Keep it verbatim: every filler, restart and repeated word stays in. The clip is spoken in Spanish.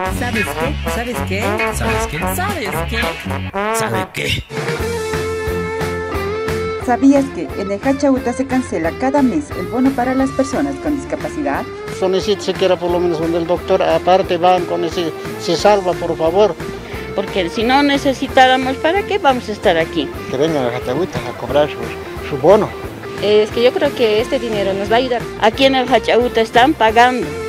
¿Sabes qué? ¿Sabes qué? ¿Sabes qué? ¿Sabes qué? ¿Sabe qué? ¿Sabías que en el Hachauta se cancela cada mes el bono para las personas con discapacidad? Solicito siquiera por lo menos donde el doctor aparte van con ese, se salva por favor. Porque si no necesitáramos, ¿para qué vamos a estar aquí? Que vengan a Hachauta a cobrar su, su bono. Es que yo creo que este dinero nos va a ayudar. Aquí en el Hachauta están pagando.